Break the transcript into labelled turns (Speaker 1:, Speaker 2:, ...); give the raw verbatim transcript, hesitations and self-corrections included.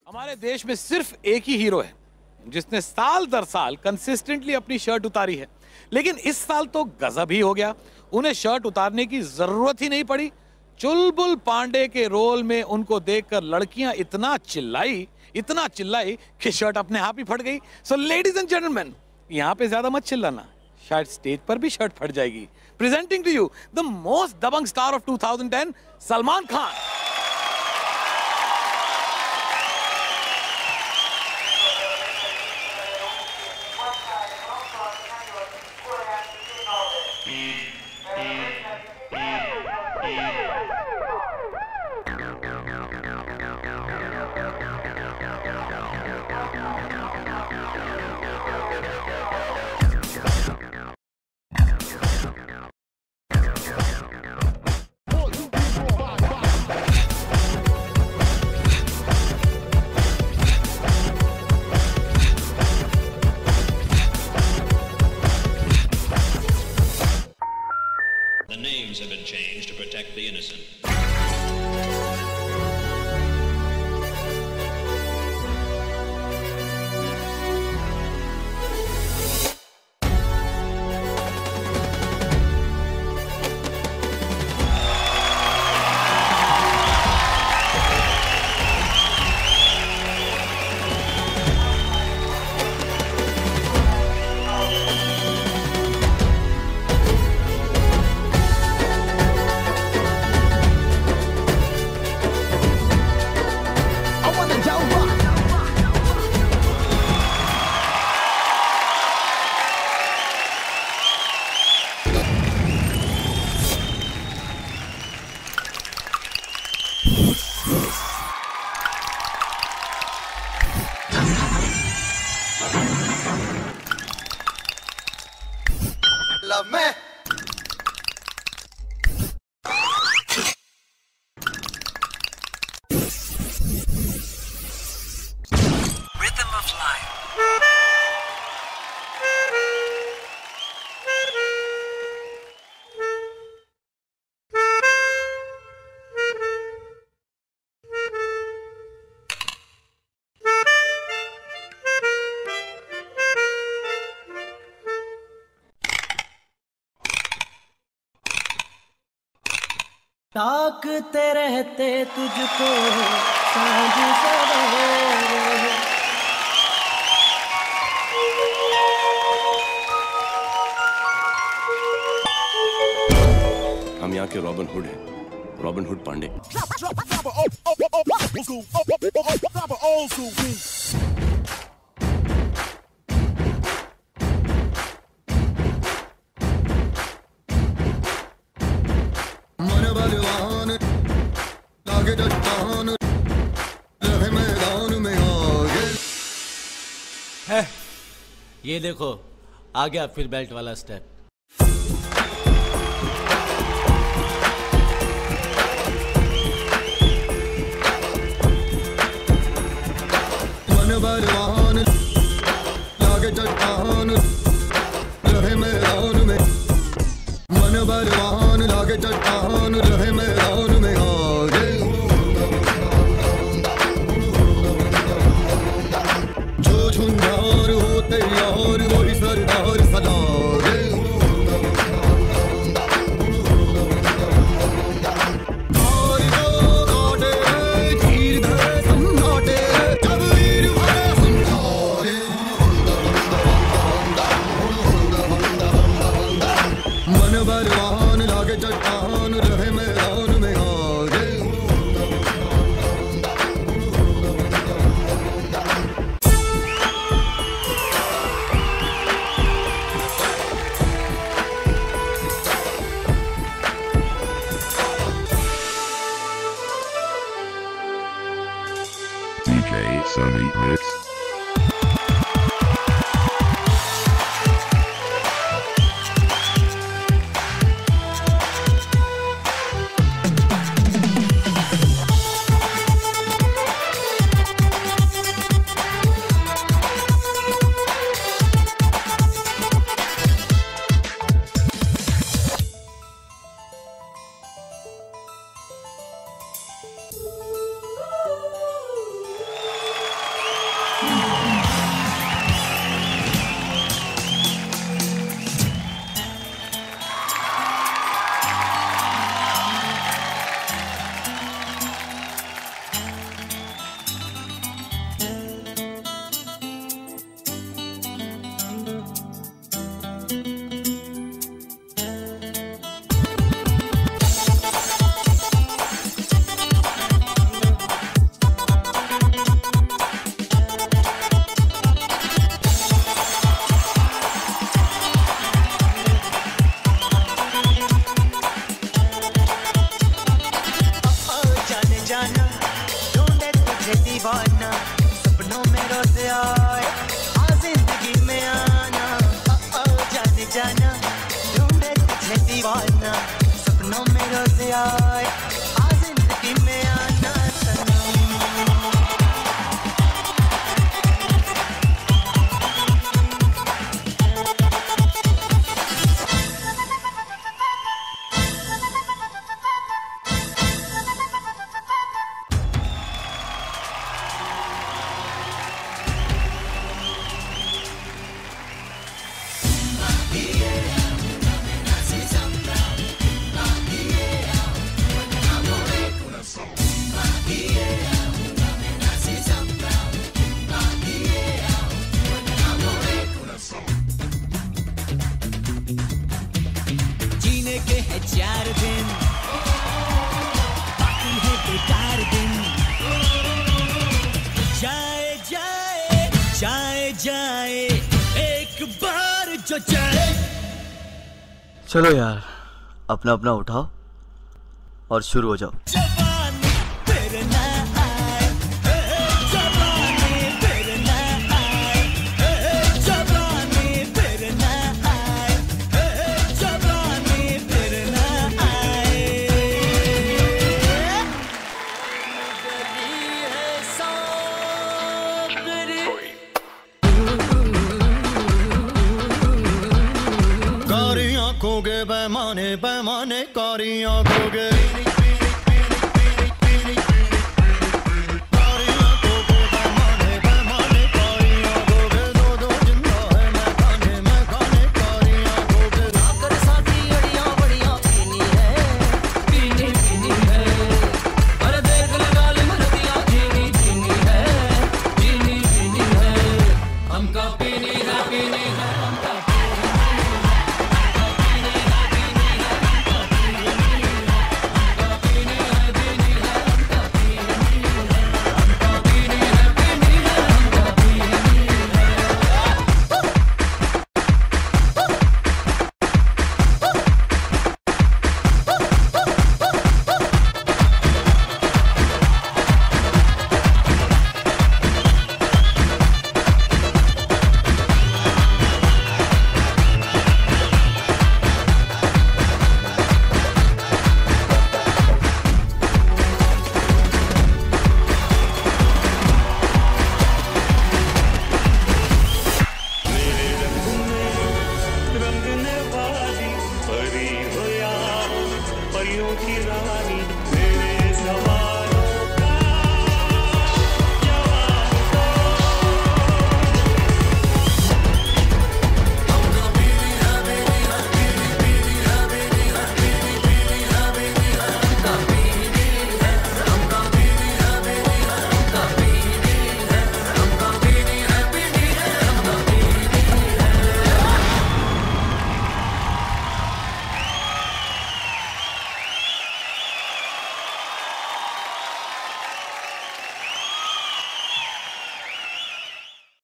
Speaker 1: हमारे देश में सिर्फ एक ही हीरो है जिसने साल दर साल कंसिस्टेंटली अपनी शर्ट उतारी है, लेकिन इस साल तो गजब ही हो गया। उन्हें शर्ट उतारने की जरूरत ही नहीं पड़ी। चुलबुल पांडे के रोल में उनको देखकर लड़कियां इतना चिल्लाई इतना चिल्लाई कि शर्ट अपने आप ही फट गई। सो लेडीज एंड जेंटलमैन, यहां पे ज्यादा मत चिल्लाना, शायद स्टेज पर भी शर्ट फट जाएगी। Presenting to you the most दबंग star of two thousand ten, Salman Khan.
Speaker 2: The names have been changed to protect the innocent.
Speaker 3: Love me. Rhythm of life.
Speaker 4: ताकते रहते तुझको सांझ सवेरे।
Speaker 5: हम यहाँ के रॉबिन हुड हैं, रॉबिन हुड पांडे।
Speaker 6: है ये देखो आ गया फिर बेल्ट वाला स्टेप।
Speaker 7: मन बलवान लागे चट्टान रहे मैदान में, मन बलवान लागे चट्टान रहे मैदान में। आगे जो झुंझार होते यार वही सरदार सलागे। मन बलवान लागे चट्टान रहे मैदान में। आगे
Speaker 8: D J Sunny Mix.
Speaker 9: दीवाना सपनों में रोज आए आ जिंदगी में आना ओ जाने जाना ढूंढे तुझे दीवाना सपनों में रोज आए आ जिंदगी में आना सनम। जीने के है चार दिन बाकी है बेकार दिन जाए जाए जाए जाए एक बार जो जाए।
Speaker 10: चलो यार अपना अपना उठाओ और शुरू हो जाओ।
Speaker 9: जवानी फिर ना आए जवानी फिर ना आए जवानी फिर ना आए जवानी फिर ना आए गली है सांवरी
Speaker 7: कारी आंखों के पैमाने पैमाने कारी आंखों के